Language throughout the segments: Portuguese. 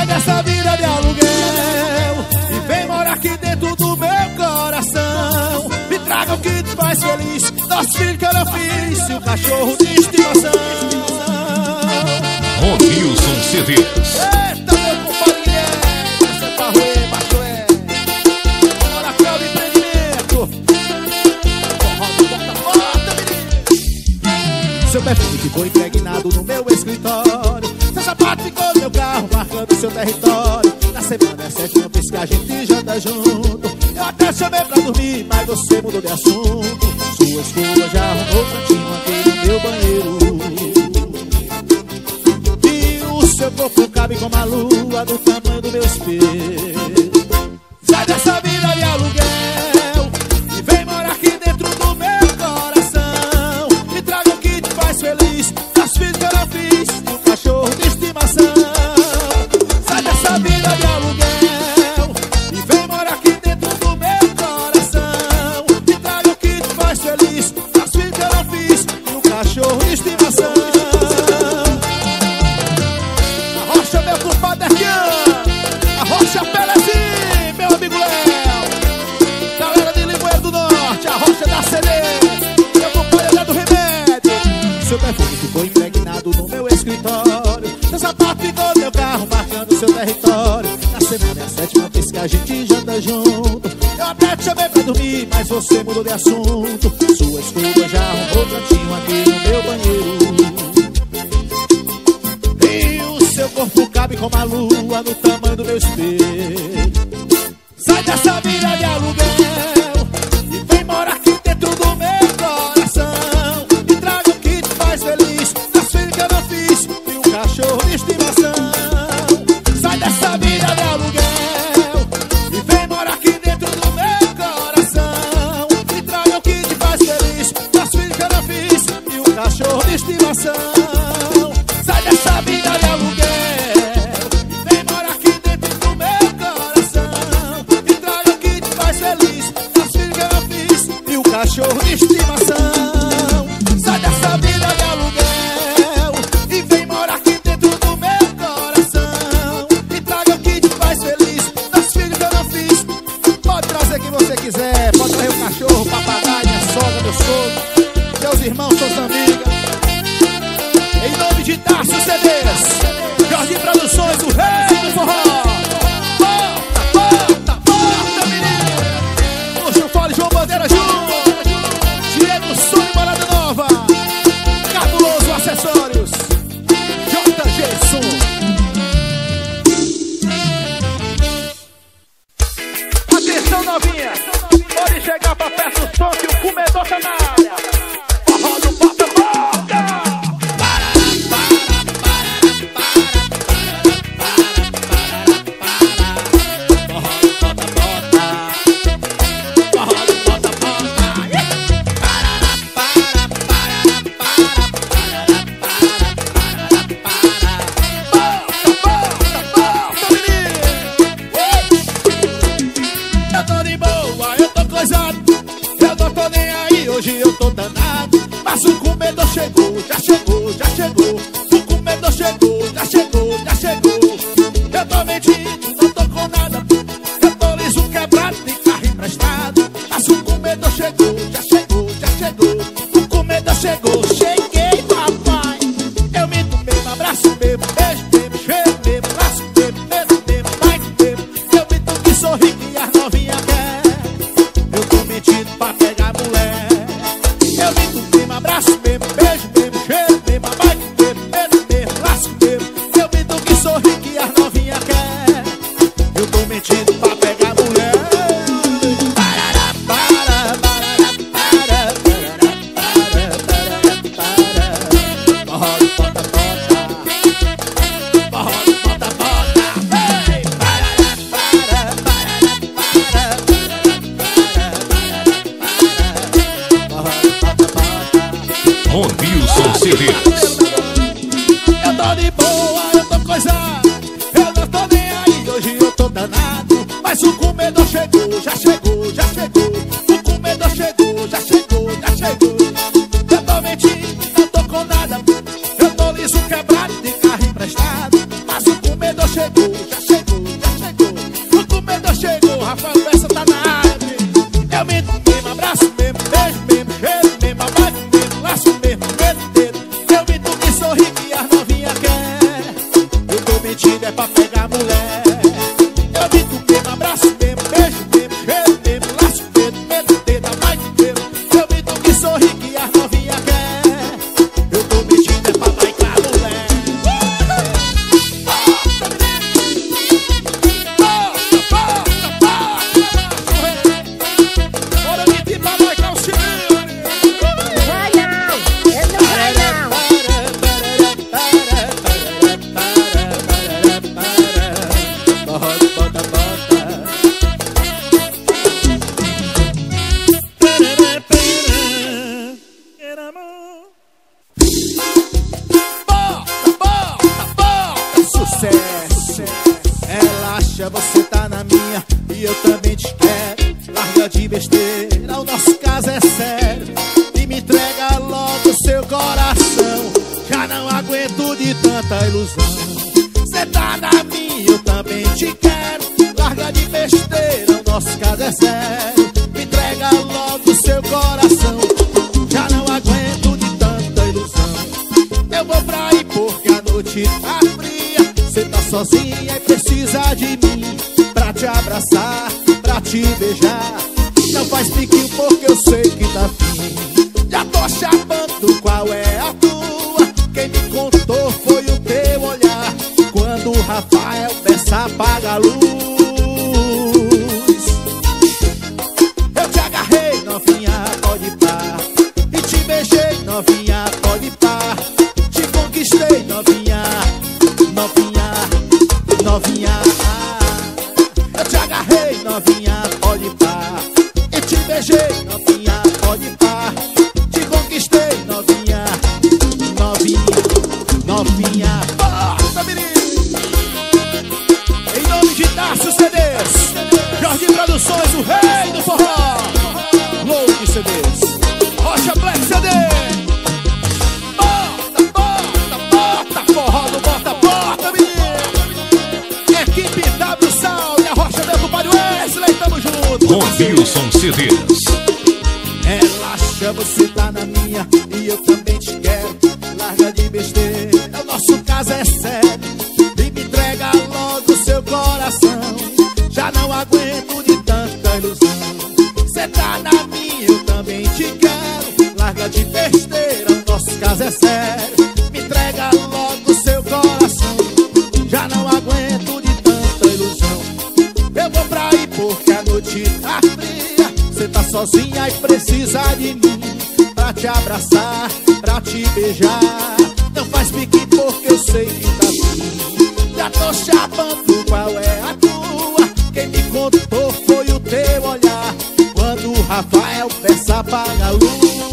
dessa vida de aluguel e vem morar aqui dentro do meu coração. Me traga o que te faz feliz, dos filhos que eu não fiz e o cachorro de estimação. Ronilson CDs. Eita, meu compadre Guilherme, essa é pra roer, macho é. Bora, calma, empreendimento. Forró do porta-porta, menino. Seu perfume ficou impregnado no meu escritório. Seu sapato ficou no meu carro, marcando seu território. Na semana é 7ª vez que a gente janta junto. Eu até chamei pra dormir, mas você mudou de assunto. Sua escova já arrumou cantinho aqui no meu banheiro. Seu corpo cabe como a lua do tamanho do meu espelho. Sai dessa vida de aluguel e vem morar aqui dentro do meu coração. Me traga o que te faz feliz, das filhos que eu não fiz e o cachorro de estimação. Sai dessa vida de aluguel e vem morar aqui dentro do meu coração. Me traga o que te faz feliz, das filhos que eu não fiz e o cachorro de estimação. Meu compadre a Rocha Pelezinho, meu amigo Léo. Galera de Limoeiro do Norte, a Rocha da CD, meu compadre Léo do Remédio. Seu perfume ficou impregnado no meu escritório. Seu sapato ficou no meu carro, marcando seu território. Na semana é a 7ª vez que a gente janta junto. Eu até te chamei pra dormir, mas você mudou de assunto. Sua escova já arrumou cantinho aqui no meu banheiro. Seu corpo cabe como a lua no tamanho do meu espelho. Sai dessa vida de aluguel e vem morar aqui dentro do meu coração. Me traga o que te faz feliz, das filhos que eu não fiz e o cachorro de estimação. Sai dessa vida de aluguel e vem morar aqui dentro do meu coração. Me traga o que te faz feliz, das filhos que eu não fiz e o cachorro de estimação. Sai dessa vida de aluguel, vem morar aqui dentro do meu coração. Me traga o que te faz feliz, das filhos que eu não fiz e o cachorro de estimação. Sai dessa vida de aluguel e vem morar aqui dentro do meu coração. Me traga o que te faz feliz, das filhos que eu não fiz. Pode trazer quem você quiser, pode trazer o cachorro, o papagaio, minha sogra, meu sogro, seus irmãos, suas amigas. Em nome de Tarso CDs, Jorge Produções, o rei do forró. Volta, volta, volta, menino. Puxa o fole, João Bandeira Júnior, Diego Sonho, Morada Nova, Cabuloso Acessórios, JG Som. Atenção, novinha, pode chegar pra perto do som que o comedor tá na área. Forró do porta-porta. Hoje eu tô danado, mas o comedor chegou, já chegou, já chegou. O comedor chegou, já chegou, já chegou. Eu tô mentindo, não tô com nada. Eu tô liso, quebrado, de carro emprestado. Mas o comedor chegou, já chegou, já chegou. O comedor chegou, cheguei, papai. Eu minto mesmo, abraço mesmo, beijo mesmo, cheiro mesmo, laço mesmo, medo mesmo, mais mesmo. Eu minto que sorri que as novinhas quer. Eu tô mentindo pra pegar mulher. Eu minto mesmo, abraço mesmo, beijo mesmo, cheiro mesmo, amai mesmo, medo mesmo, laço mesmo. Eu minto que sorri que as novinhas quer. Eu tô mentindo pra pegar mulher. Forró do porta-porta, forró do porta-porta. Ronilson CDs. Eu tô de boa, eu tô coisado, eu não tô nem aí, hoje eu tô danado. Mas o comedor chegou, já chegou, já chegou. O comedor chegou, já chegou, já chegou. Eu tô mentindo, não tô com nada. Eu tô liso, quebrado, de carro emprestado. Mas o comedor chegou, já chegou. abraço mesmo, medo. Eu vi tu que sorri que as novinha quer. Eu tô mentindo é pra pegar mulher. Eu vi tu mesmo, abraço mesmo, beijo mesmo, cheiro mesmo, laço mesmo, medo, mais mesmo. Eu vi tu que sorri que as novinha quer. Eu tô mentindo é pra pegar mulher. Bora de ti pra nós, Calcinho. Vai não, ele não vai não. Sucesso. Relaxa, você tá na minha e eu também te quero. Larga de besteira, o nosso caso é sério. E me entrega logo seu coração. Já não aguento de tanta ilusão. Cê tá na minha, eu também te quero. Larga de besteira, o nosso caso é sério. Me entrega logo seu coração. Já não aguento de tanta ilusão. Eu vou pra aí porque a noite tá fria. Cê tá sozinha e precisa de mim pra te abraçar, pra te beijar. Não faz piquinho porque eu sei que tá fim. Já tô chapando, qual é a tua? Quem me contou foi o teu olhar. Quando o Rafael peça apaga a luz. Eu te agarrei, novinha, pode pá. E te beijei, novinha, pode pá. Te conquistei, novinha, novinha, novinha. Eu te agarrei, novinha, pode pá. E te beijei, novinha, pode pá. Te conquistei, novinha, novinha, novinha. Bota, menino! Em nome de Tarso CDs, Jorge Produções, o rei do forró. Louco CDs, Rocha Black CD. Bota, bota, bota, forró no bota, bota, menino. Equipe W Sound e a Rocha meu compadre Wesley, tamo junto. Wilson CDs. Relaxa, você tá na minha e eu também te quero. Larga de besteira, o nosso caso é sério. E me entrega logo seu coração. Já não aguento de tanta ilusão. Cê tá na minha, eu também te quero. Larga de besteira, o nosso caso é sério. Me entrega logo seu coração. Já não aguento de tanta ilusão. Eu vou pra aí porque a noite tá fria. Cê tá sozinha e precisa de mim pra te abraçar, pra te beijar. Não faz pique porque eu sei que tá fim. Já tô chapando, qual é a tua? Quem me contou foi o teu olhar. Quando o Rafael peça apaga a luz.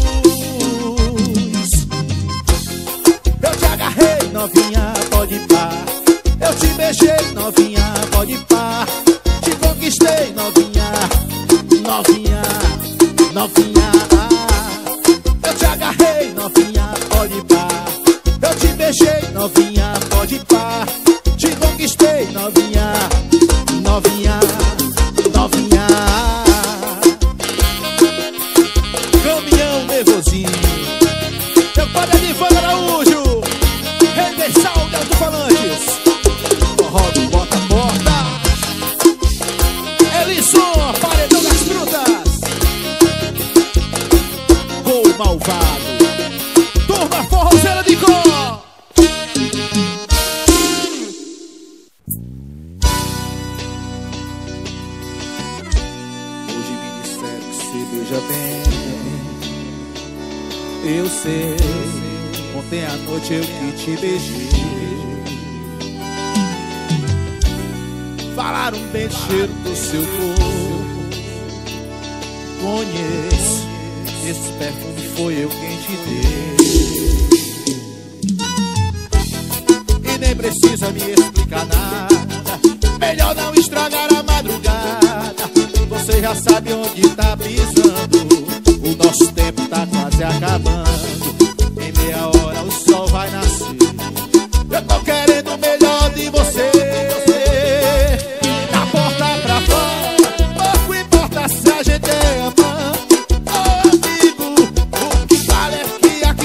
Eu te agarrei, novinha, pode pá. Eu te beijei, novinha, pode pá. Te conquistei, novinha, novinha, novinha. Eu te agarrei, novinha, pode pá. Eu te beijei, novinha, pode pá. Te conquistei, novinha, novinha, novinha. Caminhão nervosinho. Meu padre de Ivan Araújo, Rendersal de Alto-Falantes. Forró do bota-bota. Elisson, paredão das frutas. Gol malvado. Turma forrozeira de cor. Hoje me disseram que você beija bem. Eu sei, ontem à noite eu que te beijei. Falaram bem do cheiro do seu corpo. Conheço, esse perfume foi eu quem te dei. E nem precisa me explicar nada. Melhor não estragar a madrugada. Você já sabe onde tá pisando. O nosso tempo tá quase acabando. Em meia hora o sol vai nascer. Eu tô querendo o melhor de você. Da porta pra fora, pouco importa se a gente é amante ou amigo. O que vale é que aqui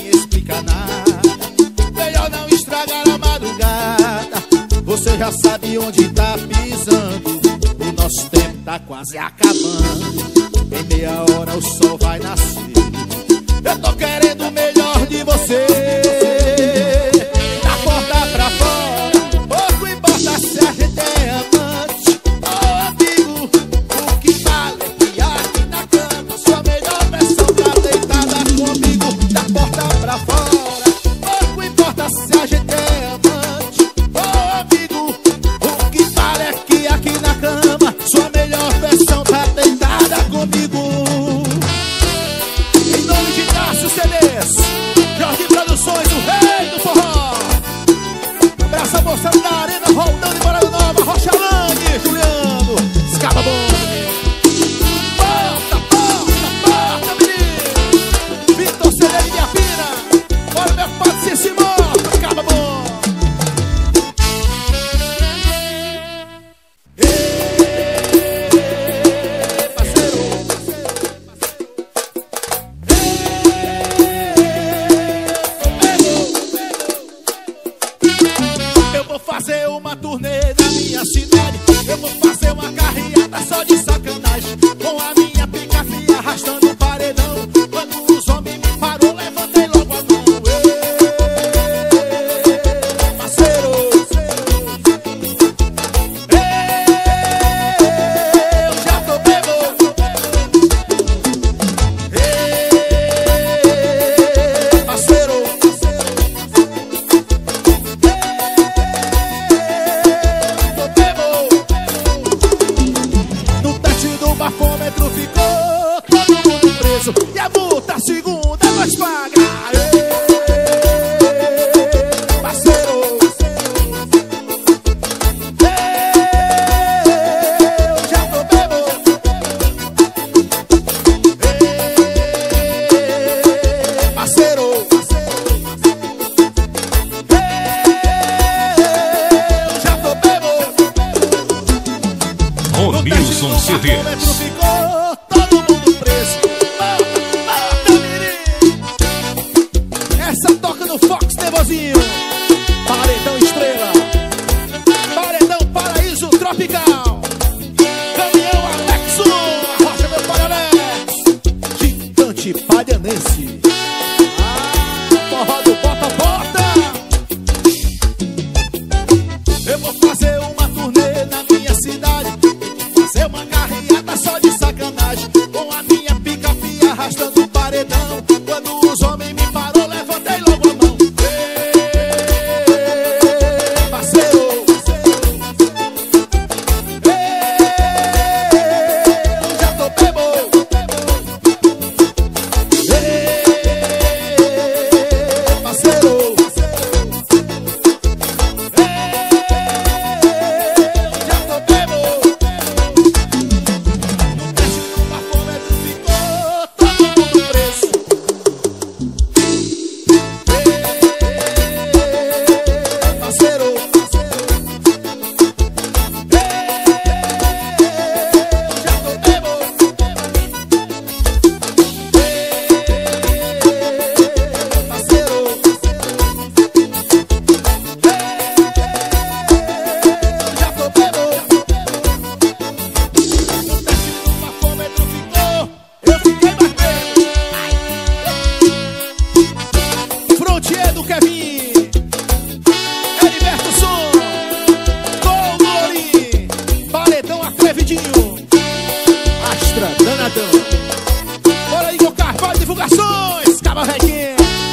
explica nada. Melhor não estragar a madrugada. Você já sabe onde tá pisando. O nosso tempo tá quase acabando. Em meia hora o sol vai nascer. Eu tô querendo o melhor de você. Da porta pra fora, pouco importa se a gente é amante ou amigo. O que vale é que aqui na cama sua melhor versão tá deitada comigo. Da porta pra fora, pouco importa se a gente é amante ou amigo. O que vale é que aqui na cama sua melhor versão tá deitada comigo. Em nome de Cássio CDs, Jorge Produções, o rei do forró. Abraça a moça da Arena, Roldão de Morada Nova, Rochalane, Juliano, Escapa Bom. Porta, porta, porta, menino. Vitor CD de Minha Pina. Bora, meu compadre, se se morta, Escapa Bom. Eu vou fazer uma turnê na minha cidade. Eu vou fazer uma carreata só de sacanagem. Com a minha pica-fia arrastando o paredão. Quando os homens me parou, levantei logo a mão. Ei, parceiro. Eu já tô bebo. Ei, parceiro. No teste do bafômetro ficou todo mundo preso. E a multa segunda nós paga. Ei, parceiro. Eu já tô bebo. Ei, parceiro. Eu já tô bebo. Ronilson CDs. Ficou todo mundo preso. Volta, menino. Essa toca no Fox Nervosinho. Paredão Estrela. Paredão Paraíso Tropical. Caminhão Alexo. Arrocha meu pai Alex. Gigante Palhanense. Forró do bota-bota. Eu vou fazer uma turnê na minha cidade. Fazer uma carreata só de sacanagem. Com a minha pica-fia arrastando o paredão. Quando os homens me parou, levantei logo a mão. Ei, parceiro. Ei, eu já tô bebo. Ei, parceiro. Frontier do Kevin, Heriberto Som, Gol Glorim, Paredão Atrevidinho, Astra Danadão. Bora Igor Carvalho, divulgações, Caba Requinha.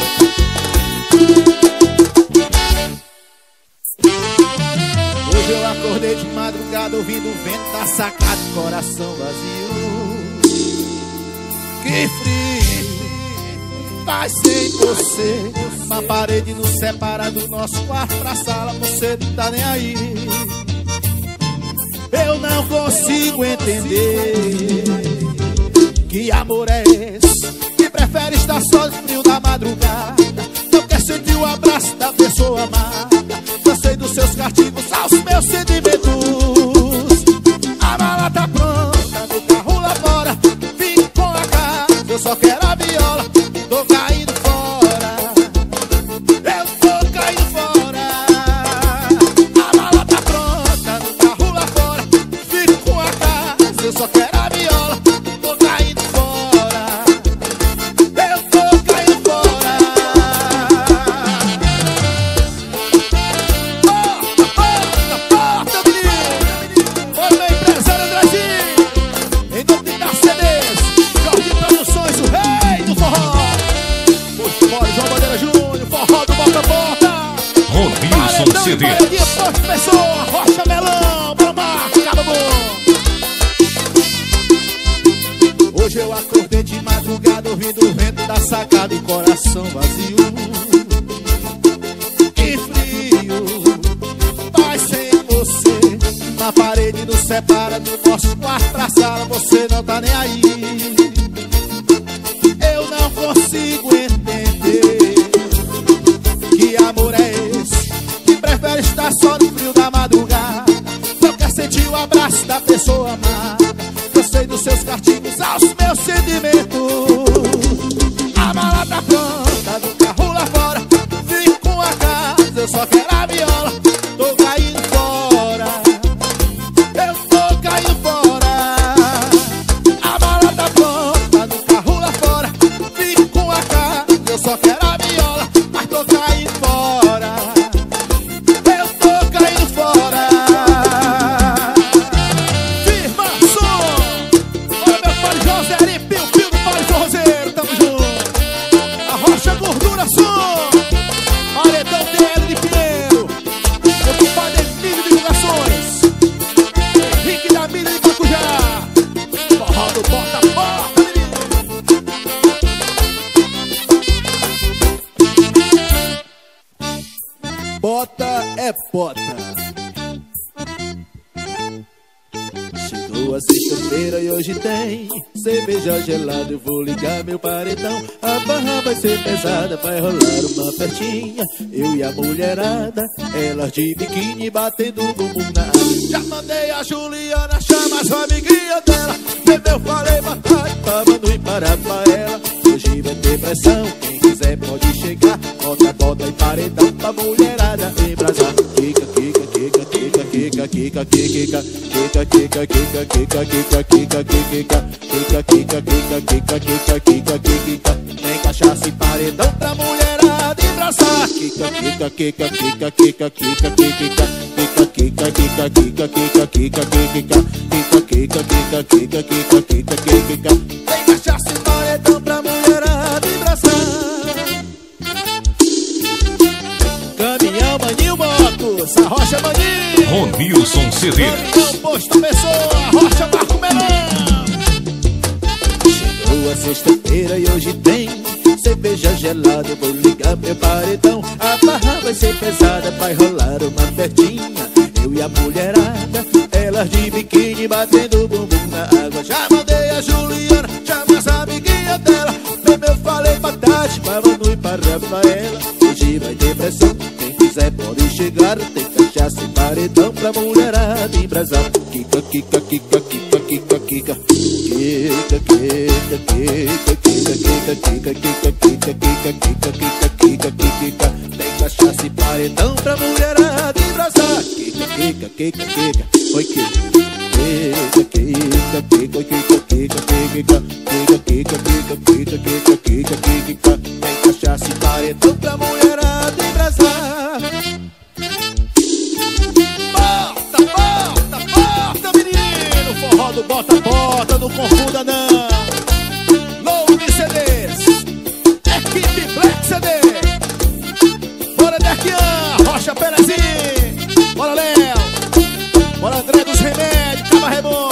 Hoje eu acordei de madrugada ouvindo o vento da sacada, coração vazio. Que frio faz sem você. Uma parede nos separa do nosso quarto pra sala, você não tá nem aí. Eu não consigo entender que amor é esse que prefere estar só no frio da madrugada. Não quer sentir o abraço da pessoa amada. Cansei dos seus castigos aos meus sentimentos. A mala tá pronta no carro lá fora. Vim com a casa, eu só quero a viola. Tô caindo fora. CD. Pessoa, Rocha Melão, Bamar, Cabo Bom. Hoje eu acordei de madrugada ouvindo o vento da sacada e coração vazio e frio. Mas sem você, na parede nos separa do nosso quarto pra sala, você não tá nem aí. Eu não consigo entender que amor é esse que prefere estar só no frio da madrugada. Não quer sentir o abraço da pessoa amada. Cansei dos seus castigos aos meus sentimentos. A mala tá pronta do carro lá fora. Vim com a casa, eu só quero a viola. Tô caindo fora, eu tô caindo fora. A mala tá pronta do carro lá fora. Vim com a casa, eu só quero a viola. Mas tô caindo fora, eu tô caindo fora. Firma som. Olha meu pai José e Pio Pio do pai Roseiro, tamo junto. A Rocha Gordura som. Paredão TL de Pinheiro. Meu compadre Emílio Divulgações. Henrique da Milha de Bacujá. Forró do Bota Bota, menino. Bota é bota. Chegou a sexta-feira e hoje tem cerveja gelada, eu vou ligar meu paredão. A barra vai ser pesada, vai rolar uma festinha. Eu e a mulherada, elas de biquíni batendo bumbum na água. Já mandei a Juliana chamar as amiguinhas dela. Eu falei, papai, tava no parar pra ela. Hoje vai ter pressão, quem quiser pode chegar. Bota, bota e paredão pra mulherada embrasar. Kika, kika, kika, kika, kika, kika, kika, kika, kika, kika, kika, kika, kika, kika, kika, kika, kika, kika, kika, kika. Tem cachaça e paredão pra mulherada embraçar. Kika, kika, kika, kika, kika, kika, kika, kika, kika, kika, kika, kika, kika, kika, kika, kika, kika, kika, kika, kika. Tem cachaça e paredão pra mulherada embraçar. Caminhão, Maninho, motos, a Rocha Maninho. Ronilson CD. Caminhão, Posto Pessoa, Rocha Marco Melão. Chegou a sexta-feira e hoje tem cerveja gelada, eu vou ligar meu paredão. A barra vai ser pesada, vai rolar uma festinha. Eu e a mulherada, elas de biquíni batendo bumbum na água. Já mandei a Juliana, chama as amiguinhas dela. Eu falei pra Tati, pra Manu e pra Rafaela. Hoje vai ter pressão, quem quiser pode chegar. Tem cachaça e paredão pra mulherada embrasar. Kika, kika, kika, kika, kika, kika. Kika, kika, kika, kika, kika, kika, kika, kika, kika, kika, kika, kika. Tem cachaça e paredão pra mulherada embrasar. Kika, kika, kika, kika. Oi, kika. Kika, kika, kika, kika, kika, kika, kika, kika, kika, kika, kika, kika, kika. Tem cachaça e paredão pra mulherada embrasar. Bota, bota, bota, menino. Forró do bota, bota, não confunda não. Low de CDs, equipe Black CD. Bora Dequian, Rocha Perezinho. Bora Léo, bora André dos Remédios, Caba Rebon.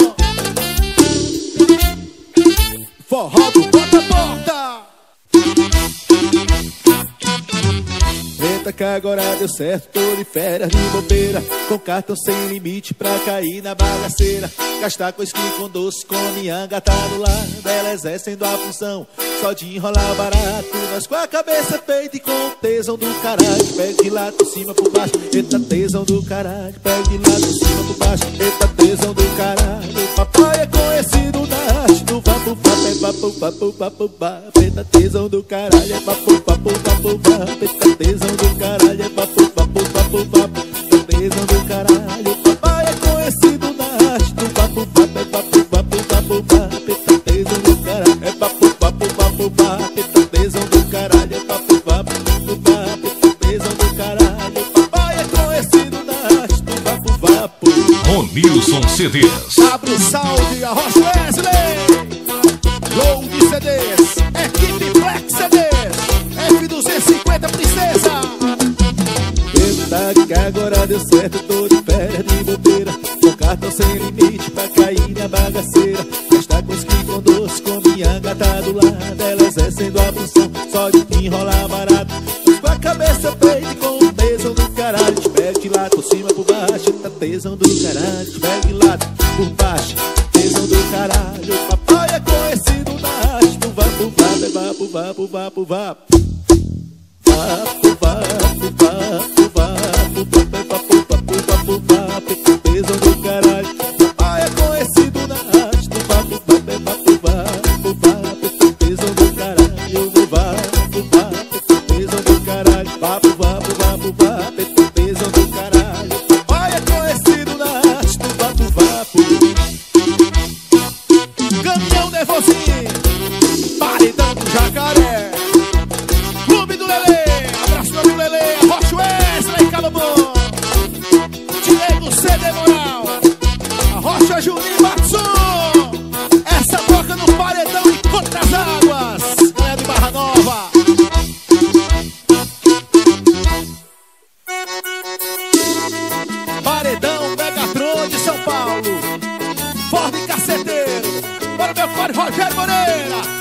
Forró do bota, bota. Eita que agora deu certo, tô de férias de bobeira, com cartão sem limite pra cair na bagaceira. Gastar com esqui, com doce, com mianga, tá do lado. Ela exercendo a função só de enrolar barato. Nós com a cabeça feita e com tesão do caralho. Pega de lá por cima por baixo, eita tesão do caralho. Pega de lá por cima por baixo, eita tesão do caralho. Papai é conhecido na arte do vapo vapo, é vapo vapo vapo vapo. Eita tesão do caralho, é vapo vapo vapo vapo. Eita tesão do caralho, é vapo vapo vapo vapo. Eita tesão do caralho. Papai é conhecido na arte do vapo vapo, é vapo vapo vapo vapo. Eita tesão do caralho, é vapo vapo vapo vapo. Eita tesão do caralho, é vapo vapo vapo vapo. Eita tesão do caralho. Papai é conhecido na arte do vapo vapo. Ronilson CDs. Abra o salve, a Rocha Wesley. Low de CDs, equipe Black CDs, F250 Princesa. Eita agora deu certo, tô de férias de bobeira, com cartão sem limite pra cair na bagaceira. Gastar com esqui, com doce, com minha gata do lado, ela exercendo a função só de te enrolar barato. Com a cabeça feita e com o tesão do caralho, te pego de lado por cima por baixo, tá tesão do caralho, te pego de lado por baixo, tesão do caralho. O papai é conhecido na arte do vapo, vapo, vapo, vapo, vapo, vapo. Vapo, vapo, vapo, vapo, vapo, vapo, vapo, vapo, tesão do caralho. Papai é conhecido na arte do vapo, vapo, vapo, vapo, vapo, tesão do caralho. Vapo, vapo, tesão do caralho. Vapo, vapo, vapo, vapo, tesão do caralho. Papai é conhecido na arte do vapo, vapo. Caminhão nervosinho, paredão do jacaré, Clube do Lelê. Rocha Wesley, Calabão, Diego CD Moral, a Rocha Juninho Batson. Essa toca no paredão e contra as águas, galera de Barra Nova. Paredão Megatron de São Paulo, Ford Caceteiro. Bora meu pai Rogério Moreira.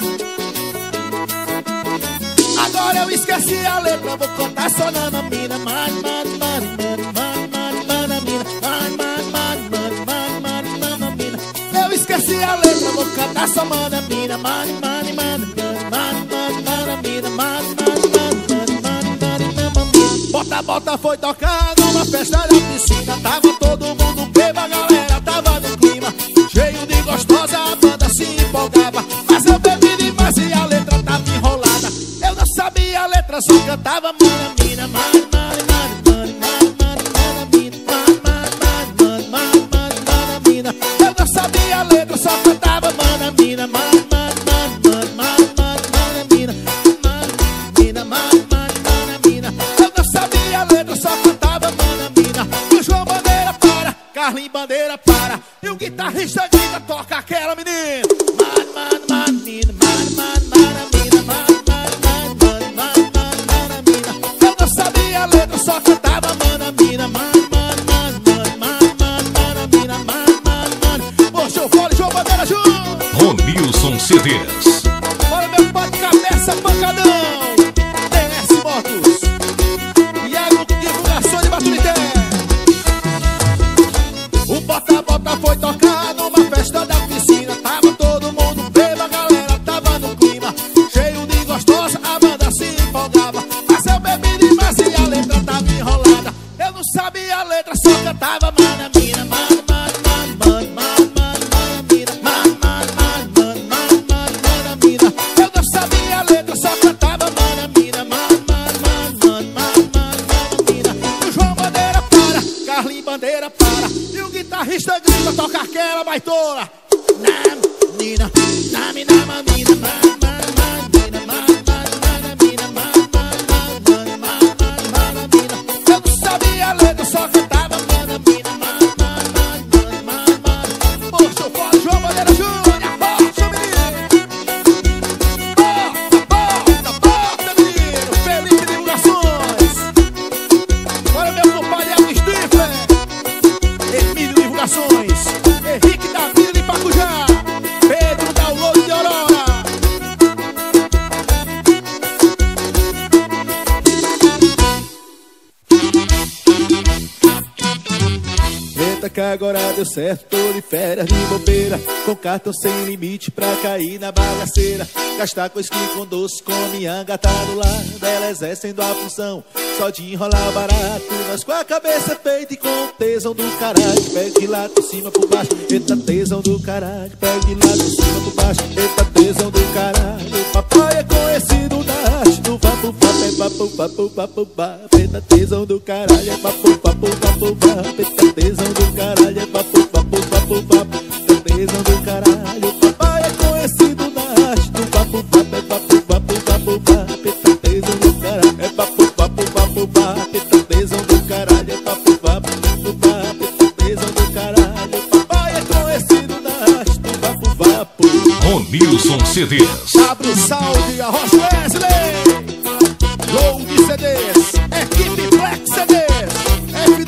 Agora eu esqueci a letra, vou contar só na mina. Man, man, man, man, man, man, man, mina. Man, man, man, man, man, man, man, mina. Eu esqueci a letra, vou cantar só mana mina. Man, man, man, man, man, man, mina. Man, man, man, man, man, man, mina. Bota, bota foi tocar numa festa da piscina. Tava todo mundo bebo, a galera tava no clima. Cheio de gostosa, a banda se empolgava. Mas eu bebi demais e a letra tava enrolada. Eu não sabia a letra, só cantava mana mina. Man, man, man, man, man, man, mana mina. Man, man, man, man, man, mana mina. Eu não sabia a letra, só cantava mana mina. Man, man, man, man, man, man, mana mina. Man, mina, man, man, mana mina. Eu não sabia a letra, só cantava mana mina. E o João Bandeira para, Carlinhos Bandeira para, e o guitarrista grita, toca aquela menina. Man, man, man, mina, man, man, mana mina. Man, só cantava mana mina. Man, man, man, man, man, man, mana mina. Man, man, man. Poxa, eu falo João Bandeira junto. Ronilson CDs. Olha meu pai de cabeça, pancadão. TS Motos, Iago Divulgação de Baturité. O bota-bota foi tocar numa festa da piscina. Tava todo mundo bebo, a galera tava no clima. Cheio de gostosa, a banda se empolgava. Mas eu bebi demais e a letra tava enrolada. Eu não sabia a letra, só cantava mana mina. Man, man, man, man, man, man, mana mina. Man, man, man, man, man, man, mana mina. Eu não sabia a letra, só cantava mana mina. Man, man, man, man, man, man, mana mina. E o João Bandeira para, Carlinhos Bandeira para, e o guitarrista grita, toca aquela baitola. Na mina, na mina, mamina. Man, man, man, mina, man, man, mana mina. Man, man, man, man, man, mana mina. Eu não sabia a letra, só cantava mana mina. Man, man, man, man, man, man. Poxa, eu falo João Bandeira Júnior. Força, menino. Bota, bota, menino. Felipe Divulgações. Olha meu compadre Iago Stifler. Emílio Divulgações. Henrique da Vila de Pacujá. Pedro Download de Aurora. Eita que agora deu certo, tô de férias de bobeira, com cartão sem limite pra cair na bagaceira. Gastar com esqui, com doce, com minha gata do lado, ela exercendo a função só de enrolar barato. Nós com a cabeça feita e com o tesão do caralho, pega de lado por cima por baixo. Eita tesão do caralho, pega de lado por cima por baixo. Eita tesão do caralho. Papai é conhecido na arte do vapo, vapo, é vapo, vapo, vapo, vapo. Eita tesão do caralho, é vapo, vapo, vapo, vapo. Eita tesão do caralho, é vapo, vapo, vapo, vapo. Eita tesão do caralho. Papai é conhecido na arte do vapo, vapo, é vapo, vapo, vapo, vapo. Eita tesão do caralho, é vapo, vapo, vapo, vapo. Eita tesão do caralho, é vapo, vapo, vapo, vapo. Eita tesão do caralho. Papai é conhecido na arte do vapo, vapo. Ronilson CDs. Pablo Salve, a Rocha Wesley, Gold CDs, Equipe Black CDs,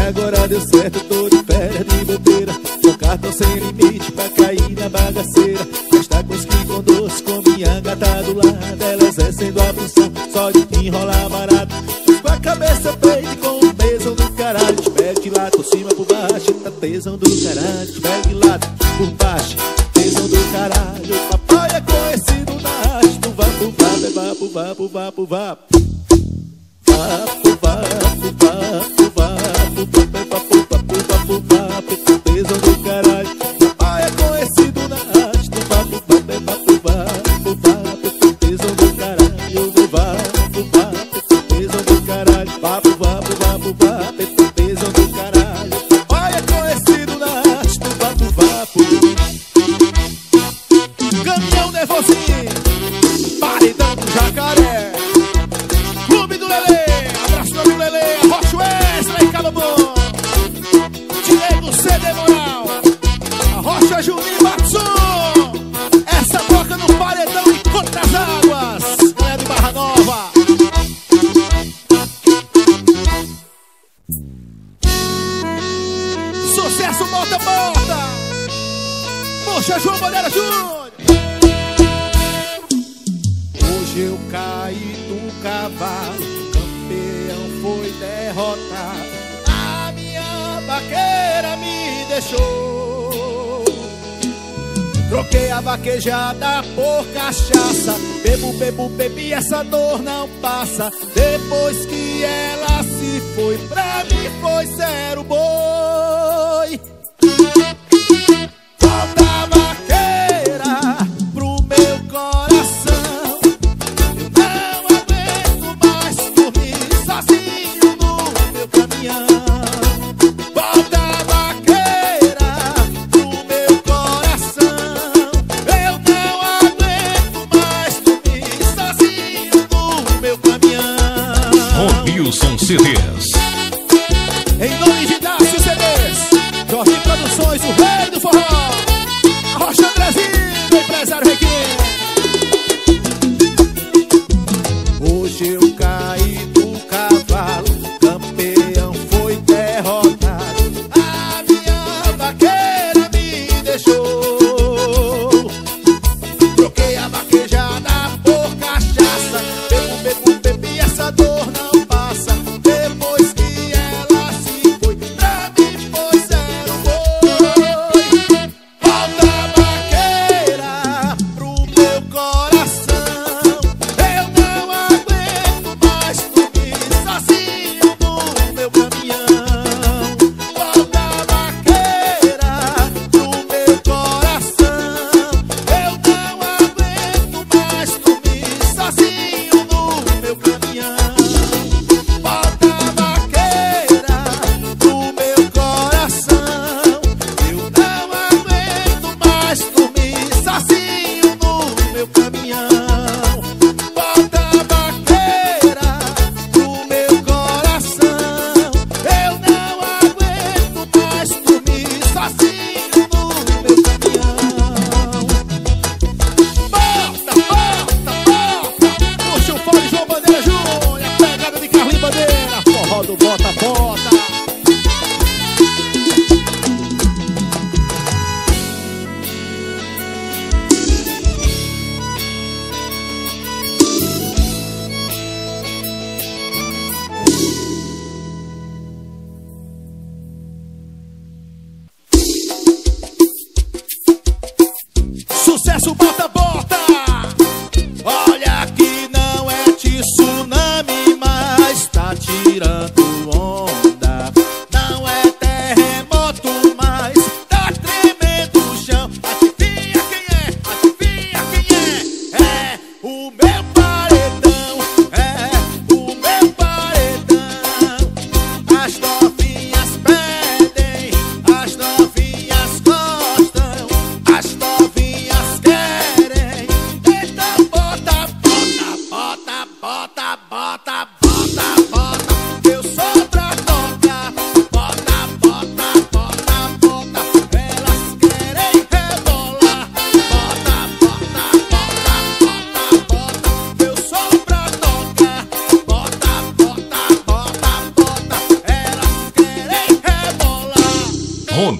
agora deu certo, tô de férias de bobeira, com cartão sem limite pra cair na bagaceira. Está com esqui com doce, com minha gata do lado, ela exercendo a função só de te enrolar barato. Com a cabeça preta e com o tesão do caralho, te pego de lado por cima por baixo, tá tesão do caralho, te pego de lado por baixo, tesão do caralho. Papai é conhecido na arte do vapo, vapo, é vapo, vapo, vapo, vapo. Vapo, vapo, vapo, vapo, vapo, vapo, vapo, vapo, tesão do caralho. Papai é conhecido na arte do vapo, vapo, é vapo, vapo, vapo, tesão do caralho. Vapo, vapo, tesão do caralho. Vapo, vapo, vapo, vapo, tesão do caralho. Papai é conhecido na arte do vapo, vapo. Caminhão nervosinho, paredão do jacaré, Clube do Lelê. Abraço do meu Lelê, Rocha Wesley, Calobão, Diego CD Moral, a Rocha Juninho Matson. Essa toca no paredão e contra as águas, galera de Barra Nova. Sucesso, volta, volta. Poxa, João Bandeira Júnior. Hoje eu caí do cavalo, campeão foi derrotado, a minha vaqueira me deixou. Troquei a vaquejada por cachaça, bebo, bebo, bebi, essa dor não passa. Depois que ela se foi, pra mim foi zero boi. Volta a vaqueira pro meu coração, eu não aguento mais dormir sozinho no meu caminhão. Volta a vaqueira pro meu coração, eu não aguento mais dormir sozinho no meu caminhão. Ronilson CDs. Em nome de Dácio CDs, Jorge Produções, o rei do forró, a Rocha Andrezinho, o empresário Requiem. Hoje eu caí do cavalo, campeão foi derrotado, a minha vaqueira me deixou. Troquei a vaquejada por cachaça, bebo, bebo, bebi, essa dor não passa. Depois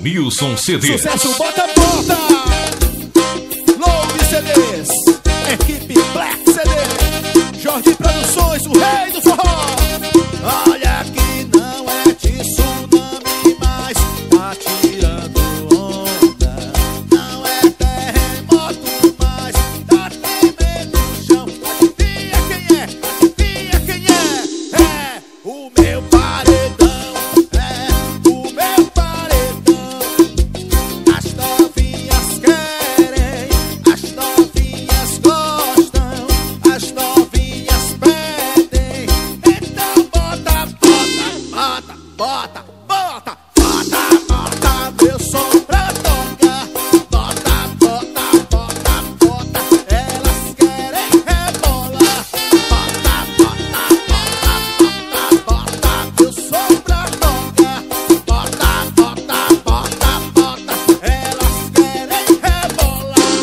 Ronilson CDs. Sucesso, bota, bota! Load CDs, equipe Black CD, Jorge Produções, o rei do forró. Olha que não é tsunami, mas tá tirando onda. Não é terremoto, mas tá tremendo o chão. Adivinha quem é? Adivinha quem é? É o meu paredão. É o meu paredão. As novinhas querem, as novinhas gostam, as novinhas pedem. Então bota, bota, bota, bota, bota, bota, bota meu som pra tocar. Bota, bota, bota, bota, elas querem rebolar. Bota, bota, bota, bota, bota meu som pra tocar. Bota, bota, bota, bota, elas querem rebolar.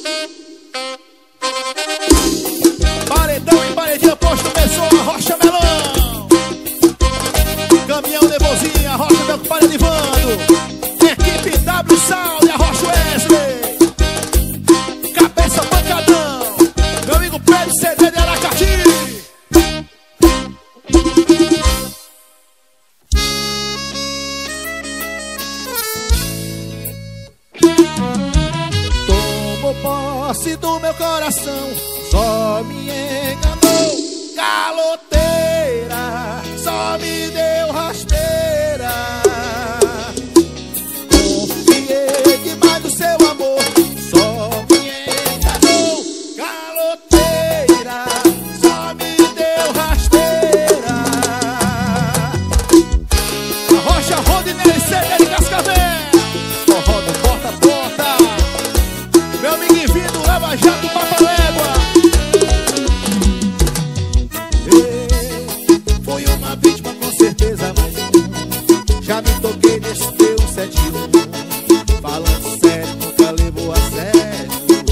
Paredão e paredinha posto, começou a Rocha Melão. Caminhão Nevozinha, a Rocha meu compadre Edivando. Equipe W Sal e a Rocha Wesley. Cabeça pancadão, meu amigo Pedro CD de Aracati. Tomou posse do meu coração, só me enganou. Caloteira, só me deu rasteira. Confiei demais no seu amor, só me enganou. Caloteira, só me deu rasteira. A Rocha Rodinei CD de Cascavel, forró do porta a porta. Meu amigo Vindo, Lava Jato, Papalégua. Foi uma vítima com certeza, mas já me toquei nesse teu 71. Falando sério, nunca levou a sério.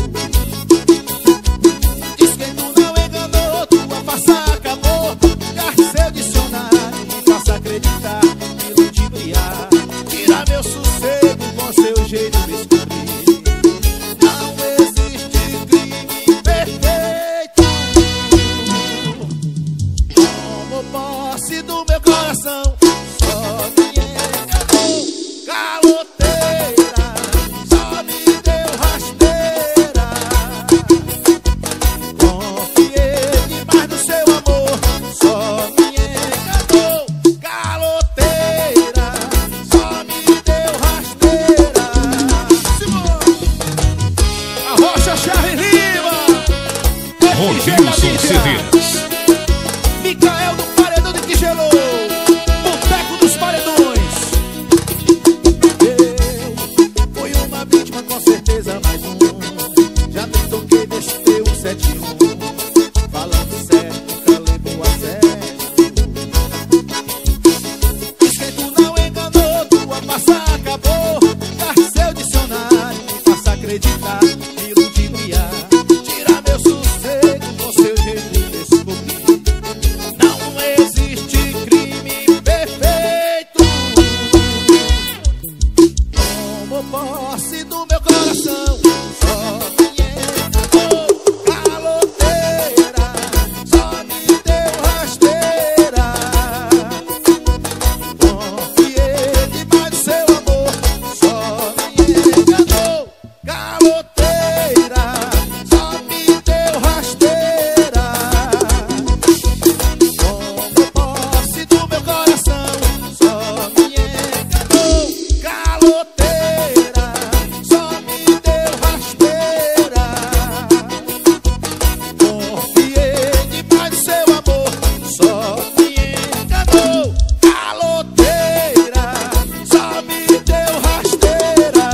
Diz quem tu não enganou, tua farsa acabou. Garre seu dicionário, me faça acreditar, me ludibriar. Tira meu sossego com seu jeito de descobrir. Não existe crime perfeito. Tomo posse do meu coração, só me enganou. Caloteira, só me deu rasteira. Confiei demais no seu amor, só me enganou. Caloteira, só me deu rasteira. A Rocha Charles Lima, Ronilson CDs. Micael do Paredão de Tigelô, Boteco dos Paredões. Eu fui uma vítima com certeza, mais um. Já me toquei nesse teu 71. Falando sério, nunca levou a sério. Diz quem tu não enganou, tua farsa acabou. Garre seu dicionário, me faça acreditar, me ludibriar. Tira meu sossego com seu jeito de descobrir. Não existe crime perfeito. Tomo posse do meu coração, só me enganou. Caloteira, só me deu rasteira. Confiei demais no seu amor, só me enganou. Caloteira, só me deu rasteira. Tomo posse do meu coração, só me enganou. Caloteira, só me deu rasteira. Confiei demais no seu amor, só me enganou. Caloteira, só me deu rasteira.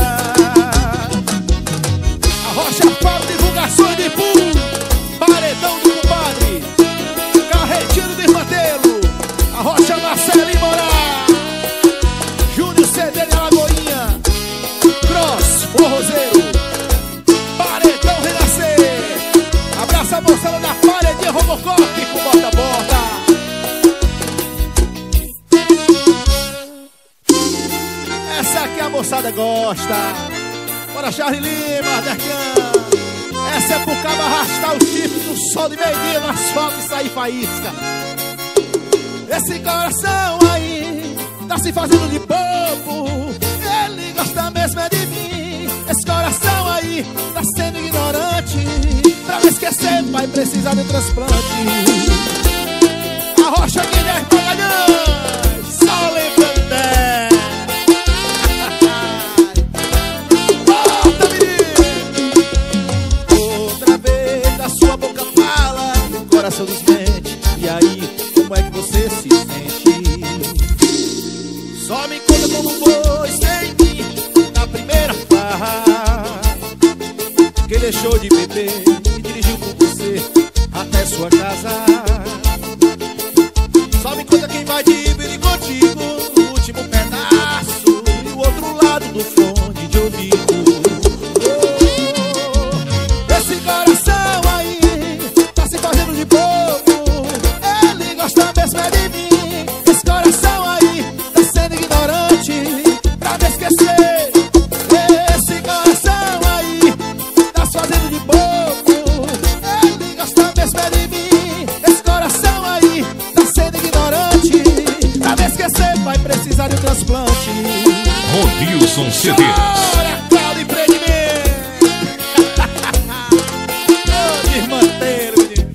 A Rocha Paulo, divulgações de pum, Paredão do compadre, Carretinho do Irmantelo, a Rocha Marcelo e Morar, Júnior CD de Alagoinha, Cross, Forrozeiro, Paredão Renascer. Abraça a moçada da Paredinha Robocop com bota a bota. Essa aqui é a moçada moçada gosta. Bora, Charlie Lima, Dercan. Essa é pro cabo arrastar o chifre no sol de meio-dia no asfalto e sair faísca. Esse coração aí tá se fazendo de bobo. Ele gosta mesmo é de mim. Esse coração aí tá sendo ignorante. Pra me esquecer vai precisar de transplante. A Rocha Guilherme Magalhães, só lembrando dela. Volta, menino. Outra vez a sua boca fala, o coração desmente. E aí, como é que você se sente? Só me conta como foi sem mim na primeira farra. Quem deixou de beber e dirigiu com você até sua casa. Só me conta quem vai dividir contigo o último pedaço e o outro lado do fone de ouvido. Oh, esse coração aí tá se fazendo de bobo. Ele gosta mesmo é de mim. Esse coração aí tá sendo ignorante pra me esquecer. Esse coração aí tá se fazendo de bobo. Ele gosta mesmo é de mim. Esse coração aí tá sendo ignorante pra me esquecer vai precisar de um transplante. Rodilson CDs. Chora, caldo e prendimento. Ô, irmãteiro, menino.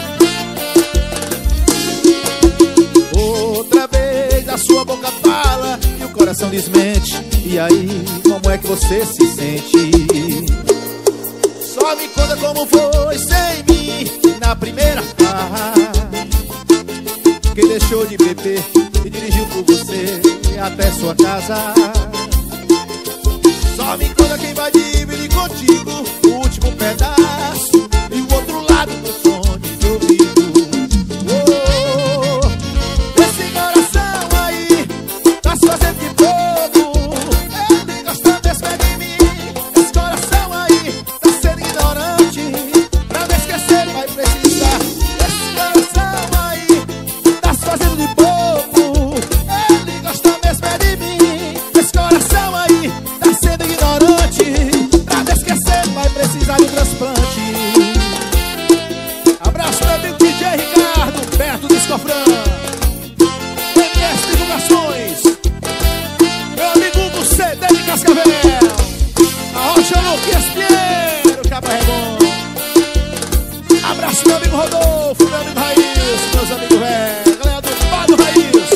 Outra vez a sua boca fala e o coração desmente. E aí, como é que você se sente? Só me conta como foi sem mim na primeira farra. Quem deixou de beber e dirigiu por você até sua casa. Só me conta quem vai dividir contigo o último pedaço e o outro lado do fone de ouvido. Oh, esse coração aí tá se fazendo de bobo. Ele gosta mesmo é de mim. Esse coração aí tá sendo ignorante pra me esquecer vai precisar. Esse coração aí tá se fazendo de bobo. Ele gosta mesmo é de mim. Esse coração aí tá sendo ignorante pra me esquecer vai precisar de um transplante. Abraço meu amigo DJ Ricardo, perto do Escofrão. MS Divulgações. Meu amigo Hugo CD de Cascavel. A Rocha Luquinhas Pinheiro, Cabo Redondo. Abraço meu amigo Rodolfo, meu amigo Raiz, meus amigos velhos. Galera do Pado Raiz.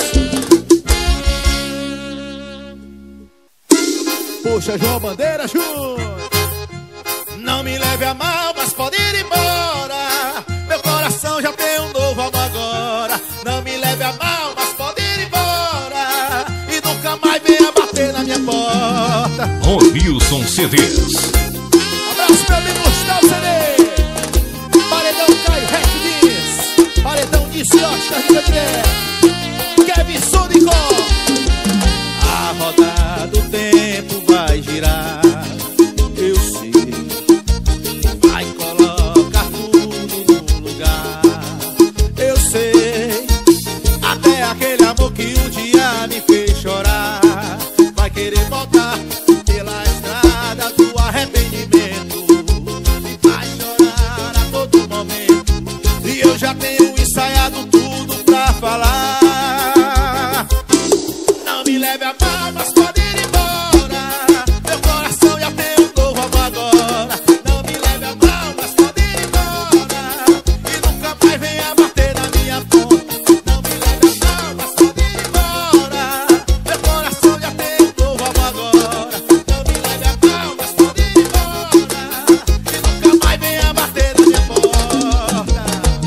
Puxa, João Bandeira Júnior. Não me leve a mal, mas pode ir embora. Meu coração já tem um novo amor agora. Não me leve a mal, mas pode ir embora. E nunca mais venha bater na minha porta. Rodilson CDs. Abraço meu amigo Gustavo CD. Paredão Caio Rectis. Paredão de Ciote, Carlinhos André. Kevin Sonicó. A roda do tempo vai girar. Eu sei. Vai colocar tudo no lugar. Eu sei. Até aquele amor que um dia me fez chorar vai querer voltar pela estrada do arrependimento. Vai chorar a todo momento. E eu já tenho ensaiado tudo pra falar. Não me leve a mal, mas pode ir embora. Meu coração já tem um novo amor agora. Não me leve a mal, mas pode ir embora. E nunca mais venha bater na minha porta. Não me leve a mal, mas pode ir embora. Meu coração já tem um novo amor agora. Não me leve a mal, mas pode ir embora. E nunca mais venha bater na minha porta.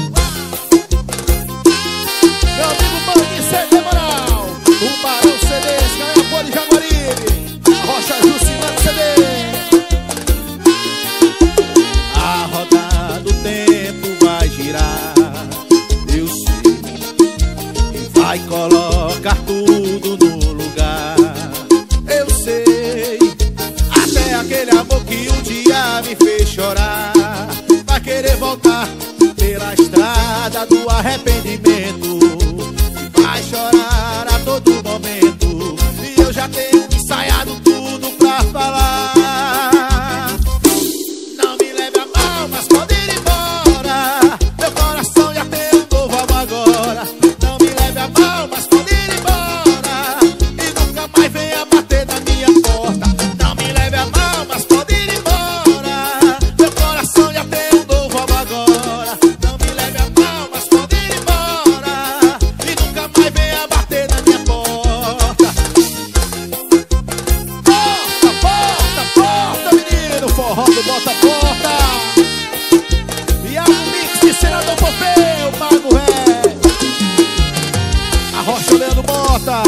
Meu amigo Bang CD Moral, o Barão CDs, Caiapó de Jaguaribe, a Rocha Jucimano CD. A roda do tempo vai girar, eu sei, e vai colocar tudo no lugar. Eu sei, até aquele amor que um dia me fez chorar vai querer voltar pela estrada do arrependimento. E vai chorar a todo momento. E eu já tenho ensaiado tudo Rocha Leandro Mota,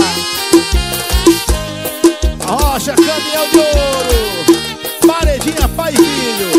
Rocha Caminhão de Ouro, Paredinha Pai e Filho.